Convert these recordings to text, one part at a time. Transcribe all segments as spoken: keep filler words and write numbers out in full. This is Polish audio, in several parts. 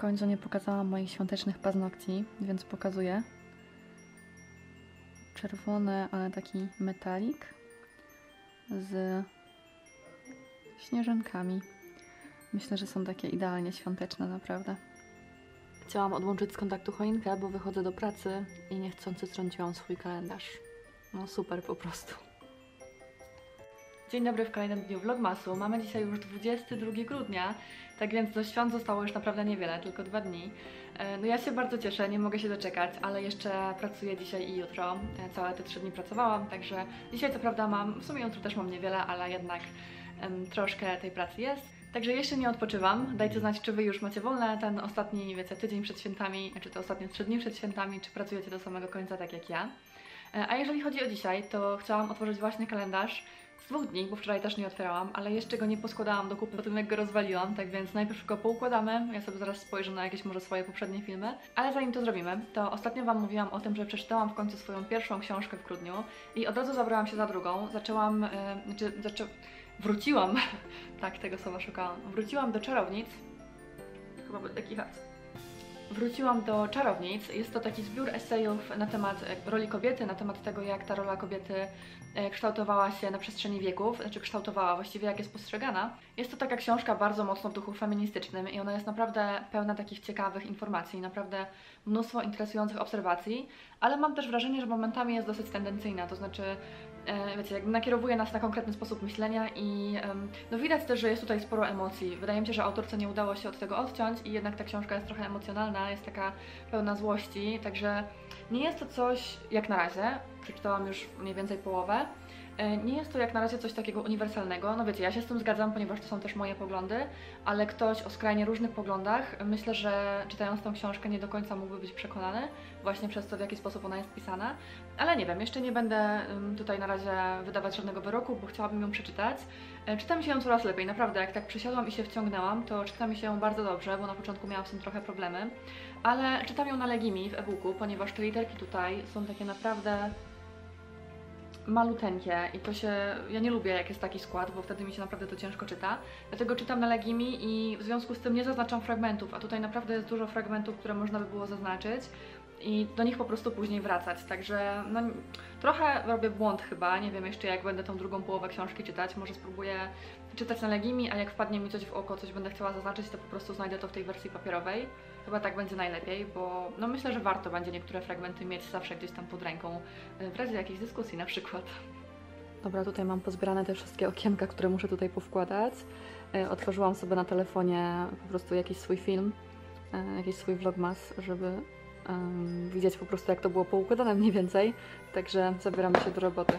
końcu nie pokazałam moich świątecznych paznokci, więc pokazuję. Czerwony, ale taki metalik z śnieżynkami. Myślę, że są takie idealnie świąteczne, naprawdę. Chciałam odłączyć z kontaktu choinkę, bo wychodzę do pracy i niechcący strąciłam swój kalendarz. No super po prostu. Dzień dobry w kolejnym dniu vlogmasu. Mamy dzisiaj już dwudziestego drugiego grudnia, tak więc do świąt zostało już naprawdę niewiele, tylko dwa dni. No ja się bardzo cieszę, nie mogę się doczekać, ale jeszcze pracuję dzisiaj i jutro. Całe te trzy dni pracowałam, także dzisiaj co prawda mam, w sumie jutro też mam niewiele, ale jednak um, troszkę tej pracy jest. Także jeszcze nie odpoczywam. Dajcie znać, czy Wy już macie wolne ten ostatni, wiecie, tydzień przed świętami, czy te ostatnie trzy dni przed świętami, czy pracujecie do samego końca, tak jak ja. A jeżeli chodzi o dzisiaj, to chciałam otworzyć właśnie kalendarz z dwóch dni, bo wczoraj też nie otwierałam, ale jeszcze go nie poskładałam do kupy po tym, jak go rozwaliłam, tak więc najpierw go poukładamy. Ja sobie zaraz spojrzę na jakieś może swoje poprzednie filmy. Ale zanim to zrobimy, to ostatnio Wam mówiłam o tym, że przeczytałam w końcu swoją pierwszą książkę w grudniu i od razu zabrałam się za drugą. Zaczęłam, yy, znaczy, zaczę... wróciłam, tak, tego słowa szukałam, wróciłam do Czarownic, chyba będę kichać. Wróciłam do Czarownic. Jest to taki zbiór esejów na temat roli kobiety, na temat tego, jak ta rola kobiety kształtowała się na przestrzeni wieków, znaczy kształtowała właściwie, jak jest postrzegana. Jest to taka książka bardzo mocno w duchu feministycznym i ona jest naprawdę pełna takich ciekawych informacji, naprawdę mnóstwo interesujących obserwacji, ale mam też wrażenie, że momentami jest dosyć tendencyjna, to znaczy wiecie, jakby nakierowuje nas na konkretny sposób myślenia i no widać też, że jest tutaj sporo emocji. Wydaje mi się, że autorce nie udało się od tego odciąć i jednak ta książka jest trochę emocjonalna, jest taka pełna złości, także nie jest to coś, jak na razie, przeczytałam już mniej więcej połowę, nie jest to jak na razie coś takiego uniwersalnego. No wiecie, ja się z tym zgadzam, ponieważ to są też moje poglądy, ale ktoś o skrajnie różnych poglądach, myślę, że czytając tą książkę nie do końca mógłby być przekonany właśnie przez to, w jaki sposób ona jest pisana. Ale nie wiem, jeszcze nie będę tutaj na razie wydawać żadnego wyroku, bo chciałabym ją przeczytać. Czyta mi się ją coraz lepiej, naprawdę, jak tak przysiadłam i się wciągnęłam, to czyta mi się ją bardzo dobrze, bo na początku miałam z tym trochę problemy. Ale czytam ją na Legimi w e-booku, ponieważ te literki tutaj są takie naprawdę maluteńkie i to się... ja nie lubię, jak jest taki skład, bo wtedy mi się naprawdę to ciężko czyta. Dlatego czytam na Legimi i w związku z tym nie zaznaczam fragmentów, a tutaj naprawdę jest dużo fragmentów, które można by było zaznaczyć i do nich po prostu później wracać, także no, trochę robię błąd chyba, nie wiem jeszcze, jak będę tą drugą połowę książki czytać, może spróbuję czytać na Legimi, a jak wpadnie mi coś w oko, coś będę chciała zaznaczyć, to po prostu znajdę to w tej wersji papierowej. Chyba tak będzie najlepiej, bo no myślę, że warto będzie niektóre fragmenty mieć zawsze gdzieś tam pod ręką, w razie jakiejś dyskusji na przykład. Dobra, tutaj mam pozbierane te wszystkie okienka, które muszę tutaj powkładać. Otworzyłam sobie na telefonie po prostu jakiś swój film, jakiś swój vlogmas, żeby um, widzieć po prostu, jak to było poukładane mniej więcej. Także zabieramy się do roboty.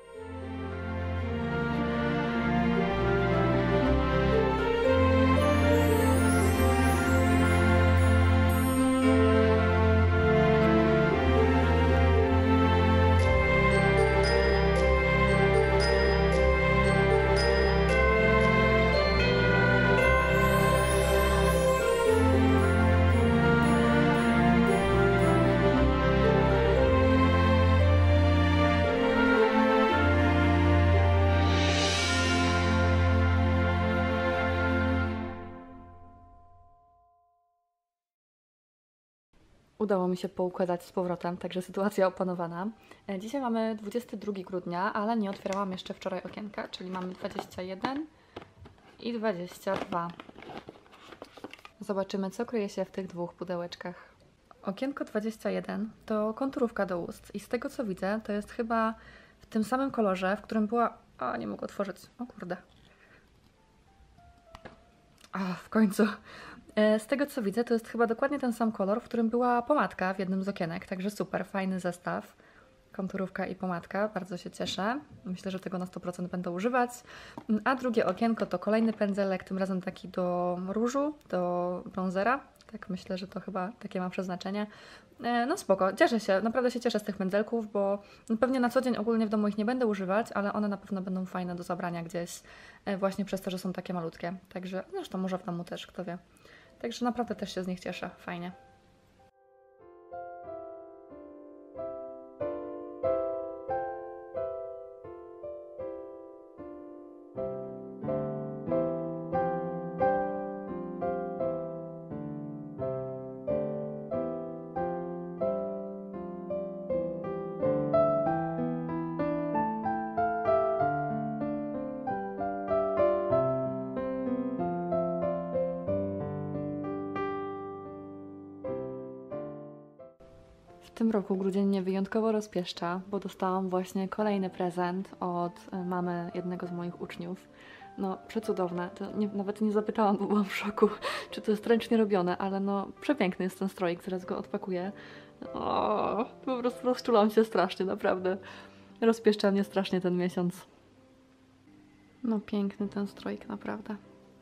Udało mi się poukładać z powrotem, także sytuacja opanowana. Dzisiaj mamy dwudziestego drugiego grudnia, ale nie otwierałam jeszcze wczoraj okienka, czyli mamy dwadzieścia jeden i dwadzieścia dwa. Zobaczymy, co kryje się w tych dwóch pudełeczkach. Okienko dwadzieścia jeden to konturówka do ust i z tego, co widzę, to jest chyba w tym samym kolorze, w którym była... A, nie mogę otworzyć. O kurde. A, w końcu. Z tego, co widzę, to jest chyba dokładnie ten sam kolor, w którym była pomadka w jednym z okienek, także super, fajny zestaw. Konturówka i pomadka, bardzo się cieszę. Myślę, że tego na sto procent będę używać. A drugie okienko to kolejny pędzelek, tym razem taki do różu, do bronzera. Tak, myślę, że to chyba takie ma przeznaczenie. No spoko, cieszę się, naprawdę się cieszę z tych pędzelków, bo pewnie na co dzień ogólnie w domu ich nie będę używać, ale one na pewno będą fajne do zabrania gdzieś, właśnie przez to, że są takie malutkie. Także zresztą może w domu też, kto wie. Także naprawdę też się z nich cieszę, fajnie. tym roku grudzień mnie wyjątkowo rozpieszcza, bo dostałam właśnie kolejny prezent od e, mamy jednego z moich uczniów. No, przecudowne. To nie, nawet nie zapytałam, bo byłam w szoku, czy to jest ręcznie robione, ale no, przepiękny jest ten stroik, zaraz go odpakuję. O, po prostu rozczulam się strasznie, naprawdę. Rozpieszcza mnie strasznie ten miesiąc. No, piękny ten stroik, naprawdę.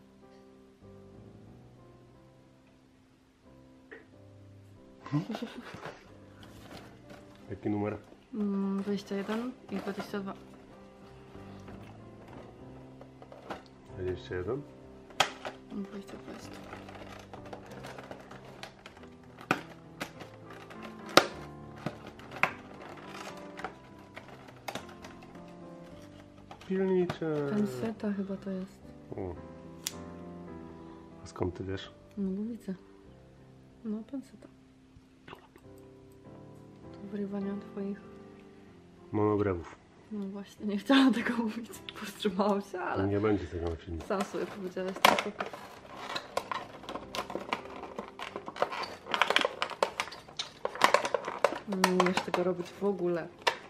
Jaki numer? Mm, dwadzieścia jeden i dwadzieścia dwa. dwadzieścia jeden? dwadzieścia dwa jest. Pilnicze. Penseta chyba to jest. O. A skąd ty wiesz? No bo widzę. No, penseta. To wyrywania twoich... Monobrewów. No właśnie, nie chciałam tego mówić. Powstrzymałam się, ale... Nie będzie tego na filmie. Sam sobie powiedziałeś ten sposób. Nie umiesz tego robić w ogóle.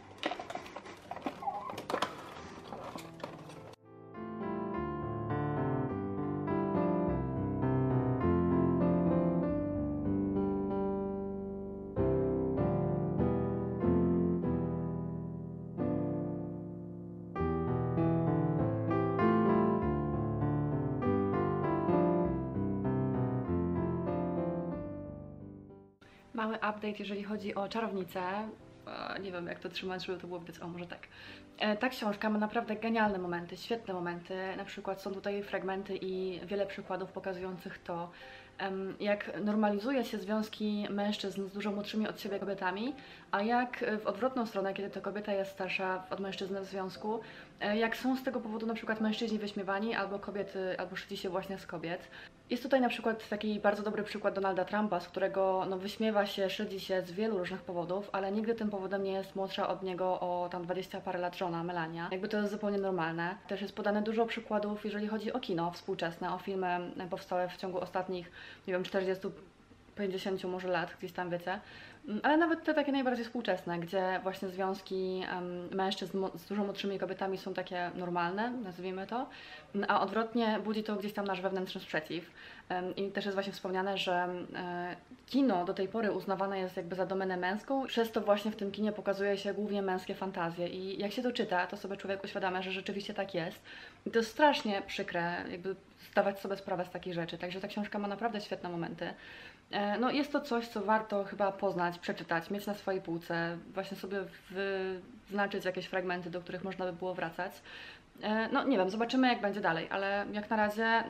Mały update, jeżeli chodzi o czarownicę. E, nie wiem, jak to trzymać, żeby to było widać. O, może tak. E, ta książka ma naprawdę genialne momenty, świetne momenty. Na przykład są tutaj fragmenty i wiele przykładów pokazujących to, em, jak normalizuje się związki mężczyzn z dużo młodszymi od siebie kobietami, a jak w odwrotną stronę, kiedy to kobieta jest starsza od mężczyzny w związku, e, jak są z tego powodu na przykład mężczyźni wyśmiewani, albo kobiety, albo szydzi się właśnie z kobiet. Jest tutaj na przykład taki bardzo dobry przykład Donalda Trumpa, z którego no, wyśmiewa się, szydzi się z wielu różnych powodów, ale nigdy tym powodem nie jest młodsza od niego o tam dwadzieścia parę lat żona, Melania. Jakby to jest zupełnie normalne. Też jest podane dużo przykładów, jeżeli chodzi o kino współczesne, o filmy powstałe w ciągu ostatnich, nie wiem, czterdziestu, pięćdziesięciu może lat, gdzieś tam wiecie. Ale nawet te takie najbardziej współczesne, gdzie właśnie związki um, mężczyzn z dużo młodszymi kobietami są takie normalne, nazwijmy to, a odwrotnie budzi to gdzieś tam nasz wewnętrzny sprzeciw. Um, I też jest właśnie wspomniane, że um, kino do tej pory uznawane jest jakby za domenę męską, przez to właśnie w tym kinie pokazuje się głównie męskie fantazje i jak się to czyta, to sobie człowiek uświadamia, że rzeczywiście tak jest. I to jest strasznie przykre, jakby zdawać sobie sprawę z takich rzeczy, także ta książka ma naprawdę świetne momenty. No jest to coś, co warto chyba poznać, przeczytać, mieć na swojej półce, właśnie sobie wyznaczyć jakieś fragmenty, do których można by było wracać. No nie wiem, zobaczymy jak będzie dalej, ale jak na razie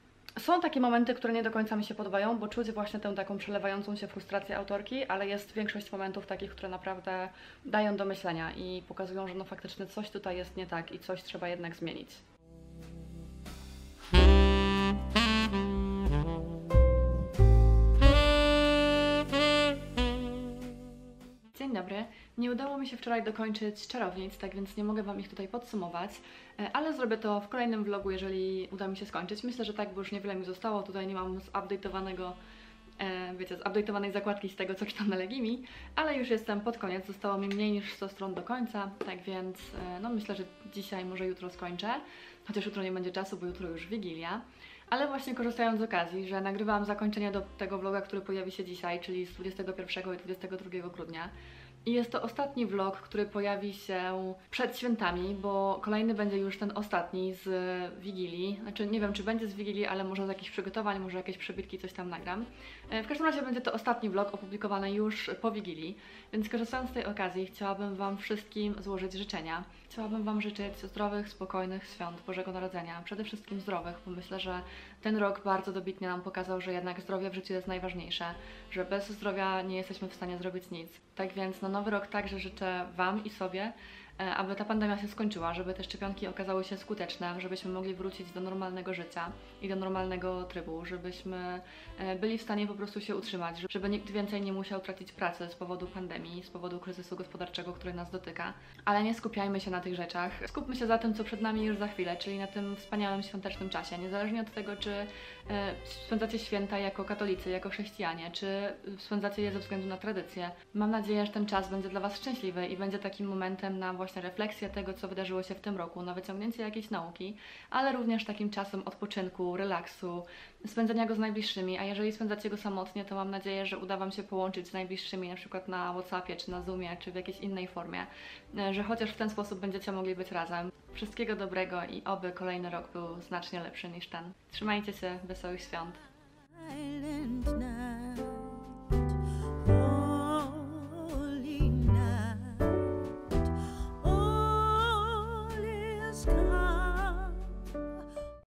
są takie momenty, które nie do końca mi się podobają, bo czuć właśnie tę taką przelewającą się frustrację autorki, ale jest większość momentów takich, które naprawdę dają do myślenia i pokazują, że no faktycznie coś tutaj jest nie tak i coś trzeba jednak zmienić. Dzień dobry. Nie udało mi się wczoraj dokończyć czarownic, tak więc nie mogę Wam ich tutaj podsumować, ale zrobię to w kolejnym vlogu, jeżeli uda mi się skończyć. Myślę, że tak, bo już niewiele mi zostało. Tutaj nie mam zupdate'owanego, e, wiecie, zupdate'owanej zakładki z tego, co czytam na Legimi, ale już jestem pod koniec. Zostało mi mniej niż sto stron do końca, tak więc e, no myślę, że dzisiaj, może jutro skończę. Chociaż jutro nie będzie czasu, bo jutro już Wigilia. Ale właśnie korzystając z okazji, że nagrywałam zakończenie do tego vloga, który pojawi się dzisiaj, czyli z dwudziestego pierwszego i dwudziestego drugiego grudnia. I jest to ostatni vlog, który pojawi się przed świętami, bo kolejny będzie już ten ostatni z Wigilii. Znaczy nie wiem, czy będzie z Wigilii, ale może z jakichś przygotowań, może jakieś przebitki, coś tam nagram. W każdym razie będzie to ostatni vlog opublikowany już po Wigilii, więc korzystając z tej okazji chciałabym Wam wszystkim złożyć życzenia. Chciałabym Wam życzyć zdrowych, spokojnych świąt Bożego Narodzenia. Przede wszystkim zdrowych, bo myślę, że ten rok bardzo dobitnie nam pokazał, że jednak zdrowie w życiu jest najważniejsze, że bez zdrowia nie jesteśmy w stanie zrobić nic. Tak więc na nowy rok także życzę Wam i sobie e, aby ta pandemia się skończyła, żeby te szczepionki okazały się skuteczne, żebyśmy mogli wrócić do normalnego życia i do normalnego trybu, żebyśmy e, byli w stanie po prostu się utrzymać, żeby nikt więcej nie musiał tracić pracy z powodu pandemii, z powodu kryzysu gospodarczego, który nas dotyka. Ale nie skupiajmy się na tych rzeczach. Skupmy się za tym, co przed nami już za chwilę, czyli na tym wspaniałym świątecznym czasie. Niezależnie od tego, czy e, spędzacie święta jako katolicy, jako chrześcijanie, czy spędzacie je ze względu na tradycję. Mam nadzieję, że ten czas będzie dla Was szczęśliwy i będzie takim momentem na właśnie refleksję tego, co wydarzyło się w tym roku, na wyciągnięcie jakiejś nauki, ale również takim czasem odpoczynku, relaksu, spędzenia go z najbliższymi, a jeżeli spędzacie go samotnie, to mam nadzieję, że uda Wam się połączyć z najbliższymi, na przykład na WhatsAppie, czy na Zoomie, czy w jakiejś innej formie, że chociaż w ten sposób będziecie mogli być razem. Wszystkiego dobrego i oby kolejny rok był znacznie lepszy niż ten. Trzymajcie się, wesołych świąt! Silent night.